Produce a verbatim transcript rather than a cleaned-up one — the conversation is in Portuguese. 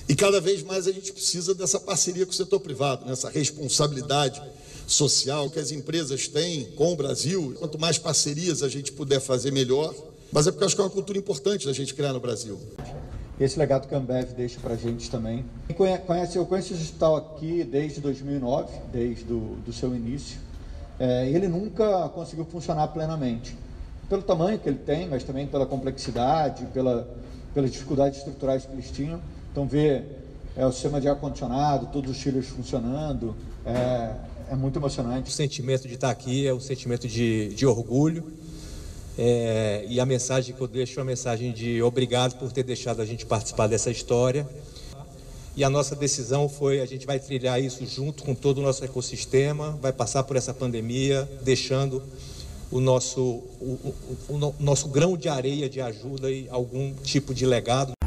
E cada vez mais a gente precisa dessa parceria com o setor privado, nessa responsabilidade social que as empresas têm com o Brasil. Quanto mais parcerias a gente puder fazer, melhor. Mas é porque eu acho que é uma cultura importante da gente criar no Brasil. Esse legado que a Ambev deixa para a gente também. Conhece, eu conheço o hospital aqui desde dois mil e nove, desde o do seu início. É, ele nunca conseguiu funcionar plenamente. Pelo tamanho que ele tem, mas também pela complexidade, pela, pelas dificuldades estruturais que eles tinham. Então, ver é, o sistema de ar-condicionado, todos os chillers funcionando, é, é muito emocionante. O sentimento de estar aqui é um sentimento de, de orgulho. É, e a mensagem que eu deixo é uma mensagem de obrigado por ter deixado a gente participar dessa história. E a nossa decisão foi, a gente vai trilhar isso junto com todo o nosso ecossistema, vai passar por essa pandemia, deixando o nosso, o, o, o, o nosso grão de areia de ajuda e algum tipo de legado.